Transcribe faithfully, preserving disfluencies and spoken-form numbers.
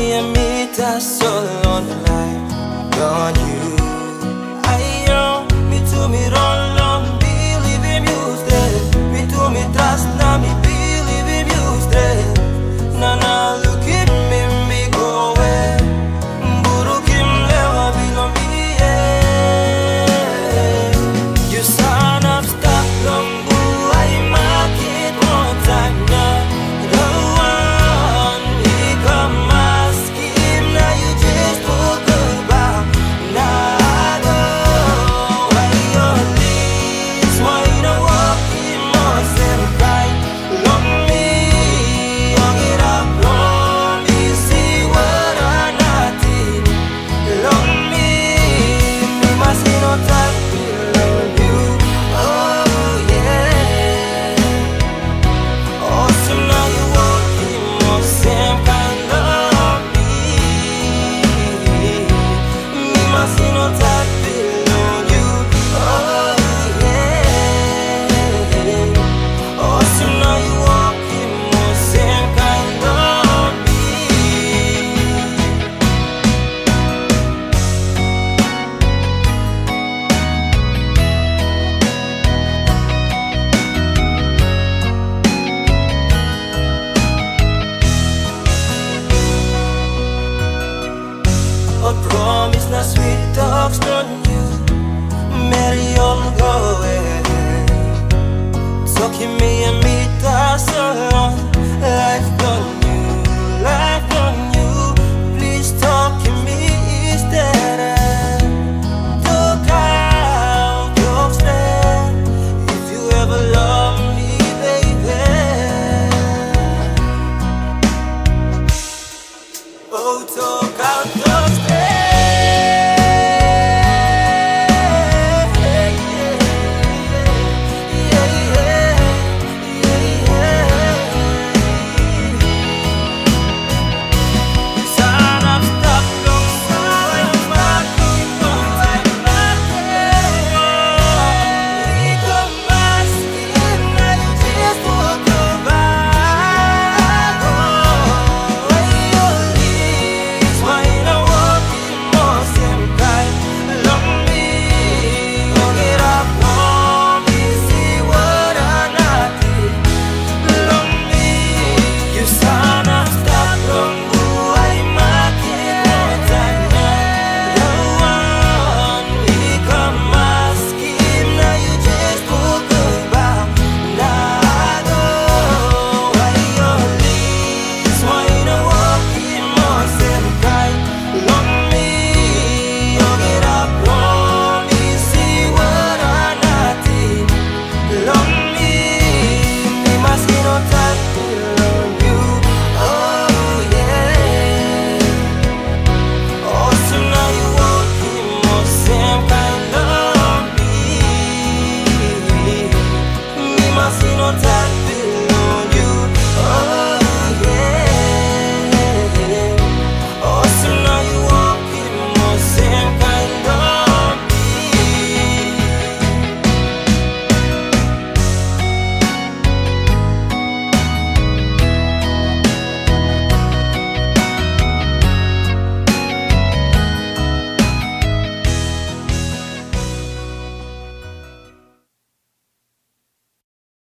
me and me that's so on the line. Gone you. I know me to me run long, believe him you stay. Me to me trust now, me believe him you stay. Na na look at me, me go away. Buru kim lewa bilo me. You son of stuck lumbu, I mark it one time now. The one he come ask him, now you just talk about. Now I know why you're this, why you don't walk in more same kind. Love me, hung it up, love me, see what I not did. Love me, me must see no time to love you. Oh yeah. Awesome, now you walking more same kind of me. Me must see no time to love you. Oh yeah. Awesome, now you walking more same kind of me. A promise na sweet talks on you. Marry on go away. Talking me and me that's alone. Life on you, life on you. Please talk to me instead. Talk out, talk straight. If you ever love me, baby. Oh, talk out.